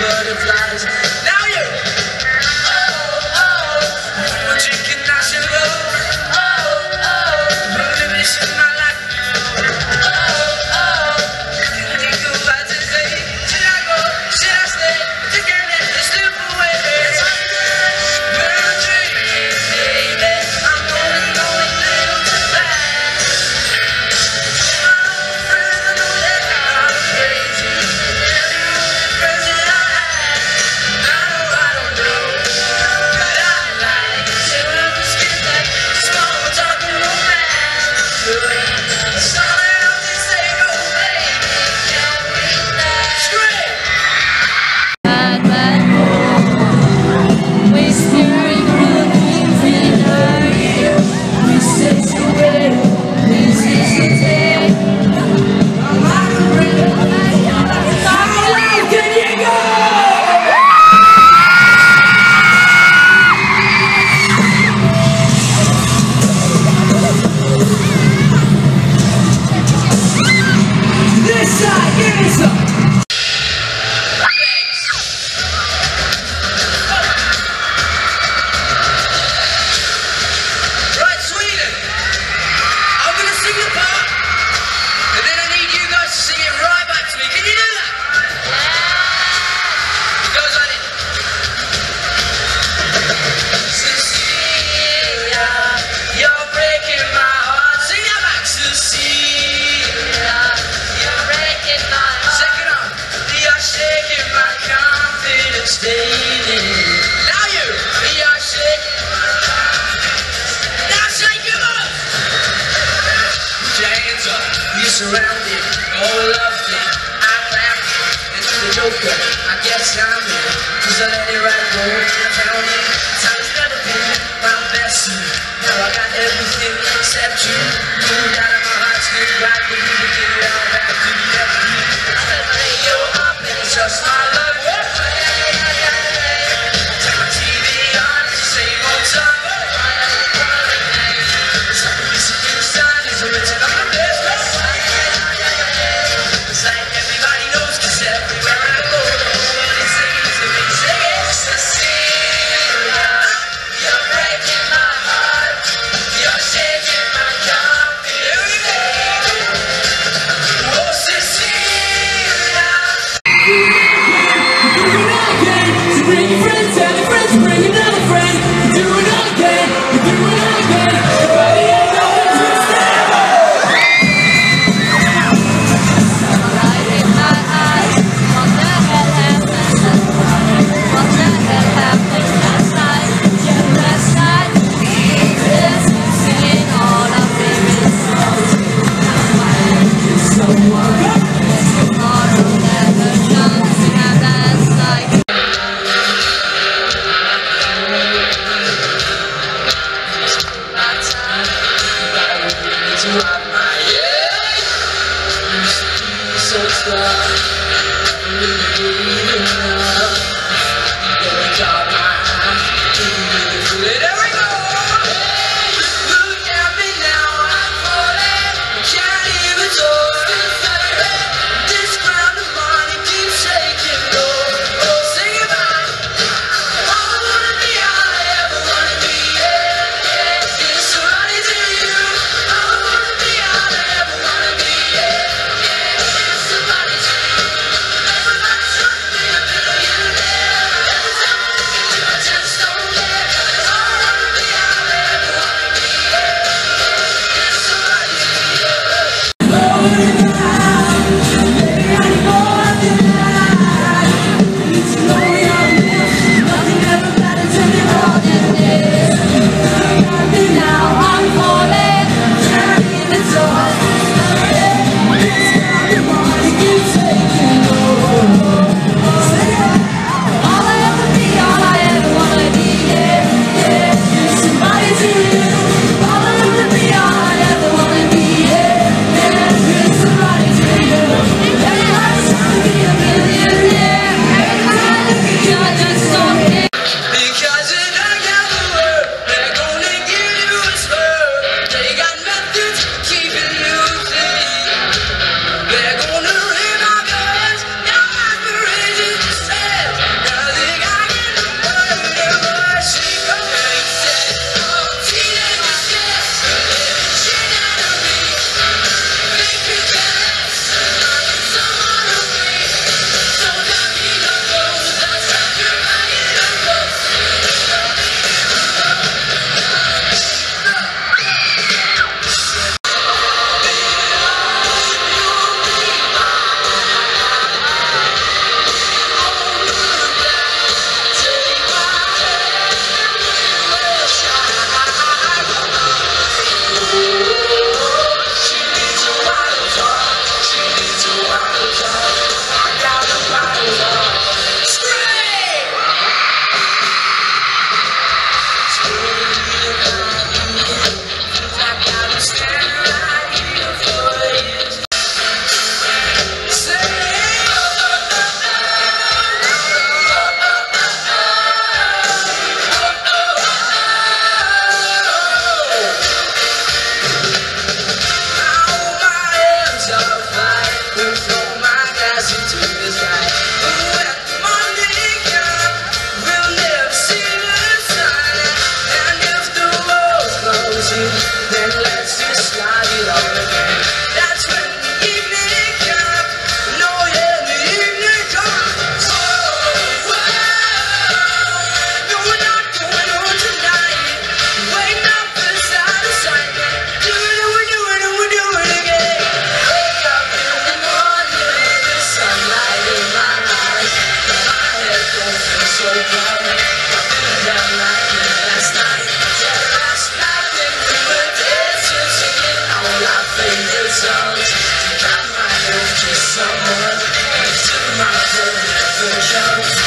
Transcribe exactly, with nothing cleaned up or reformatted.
butterflies. Now you, oh, oh, we're drinking our sugar. Oh, oh, motivation my life. Oh, oh, think about today. Should I go? Should I stay? Just can't let this slip away. We're a dream, baby. I'm only going little to fast. My old friends, I know that I'm crazy. Tell you the crazy I have. I know I don't know, but I like to skip that small talking romance. Someone else can say, oh baby, can we dance? Scream! Bad, bad. We're staring through things in our ear. We sit away. This is the day. I'm out of breath. How loud can you go? This side, give me some. Right, Sweden. I'm gonna sing the part, and then I need you guys to sing it right back to me. Can you do that? It goes like this. Cecilia, you're breaking my heart. Sing that back, Cecilia. You're breaking my heart. Second arm. You're shaking my confidence daily. Now you. You're shaking. Now shake your up. Put your hands up. You're surrounded. Oh, lovely. I clapped it. It's the Joker. I guess I'm in. Cause I let it right go. I found it. Time's never been my best. Now I got everything except you. Moved out of my heart. Still right with you. Get it all back to the F B. I let my radio up and it's just my luck. Take my T V on. It's the same old song. It's like a piece of inside is written on the best. It's like everybody knows, 'cause everywhere I go, everybody sings to me, singing Cecilia, you're breaking my heart, you're shaking my confidence. Oh, Cecilia, so proud. I've been down like that last night. Yeah, last night when we were dancing, singing all our favorite songs. I might have kissed someone, still my favorite version.